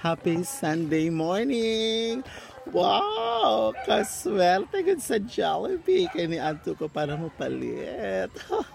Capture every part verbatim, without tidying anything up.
Happy Sunday morning! Wow! Kaswerte gud sa Jollibee. Kaya niadto ko para mapalit.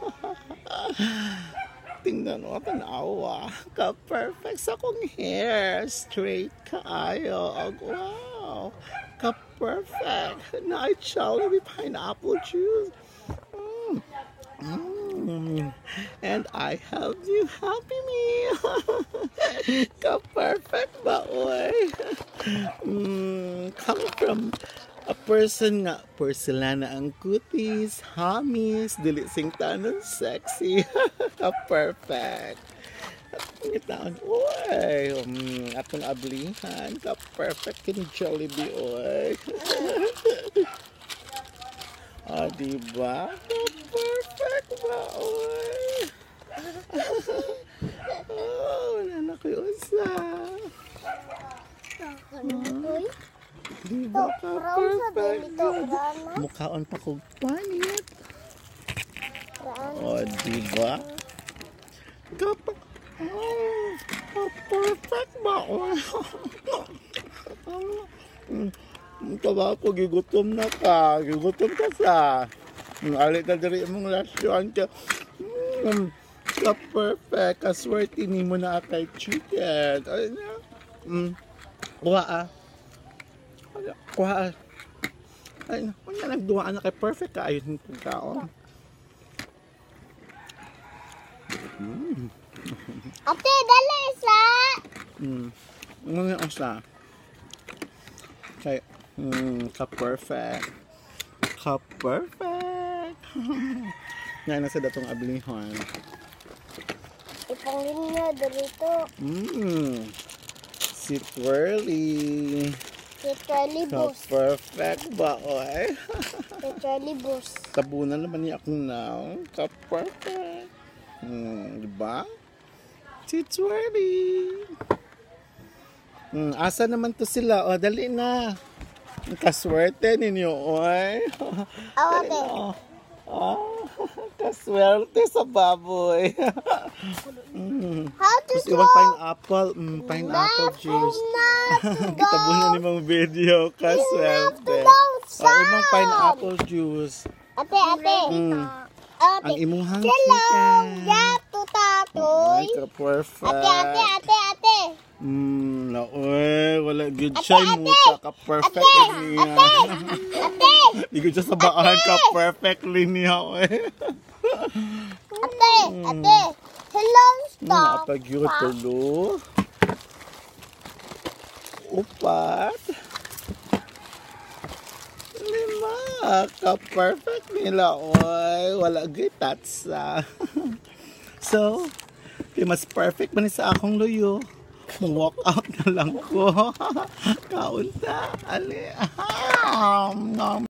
Tingnan mo, tanawa. Ka-perfect sa kong hair. Straight kaayo. Wow! Ka-perfect. Na ay Jollibee pineapple juice. Mm. Mm. And I have you Happy Meal. Ka-perfect ba, oy? Mm, come from a person nga porcelana ang kutis, hamis, dili sing tanon sexy. Ka-perfect. Itaon, oy. Um, atong ablihan. Ka-perfect kin Jollibee, oy. Ah, diba? Ka-perfect ba, oy? Oh, nanak ko yung usa. Hmm. Diba ka-perfect? Mukhaon pa kong panit. Oh, diba? Ka-perfect. Oh, ka-perfect ba, oy? Tawa ko, gigutom na ka. Gigutom ka sa. Alit na diri mong lasyon ka. Mm, ka-perfect. Kaswerte ni mo na kay chicken. Ay na. Mm, kuha ah. Kuha ah. Ay na. Kung na nagduwaan na kay perfect ka, ayun yung pagkaon. Mm. Ate, dali isa. Mm. Ano nga isa? Kay Mm, ka-perfect. Ka-perfect. Ngayon na sa datong ablihon. Ipangin niya dito. Mmm. Si Twirly. Si Twirly bus. Ka-perfect ba, oy? Si Twirly bus. Tabunan naman niya akong now. Ka-perfect. Hmm, diba? Si Twirly. Hmm, asa naman to sila? O, dali na. Kaswerte ninyo, oy. Ate. Oh, kaswerte sa baboy. Mm. How to Tapos iwan pineapple, mm, pineapple juice. Kitabunan ni mong video, kaswerte. Oh, imong pineapple juice. Ate, ate. Mm. Ate. Ang imong Hello, chicken. gato tatoy. Ay, ka-perfect. Ate, ate, ate, ate. Hmm, na, oy, wala good siya mo, ka-perfect niya. Ate, ate. Di ko siya sabaan ka-perfectly niya, oy. Ate, ate. Hello, stop. Napag-yun tulo. Upat. Lima. Ka-perfect nila, oy. Wala good tatsa. So, mas perfect man sa akong luyo. Walk out na lang ko. Kaunta. Ali.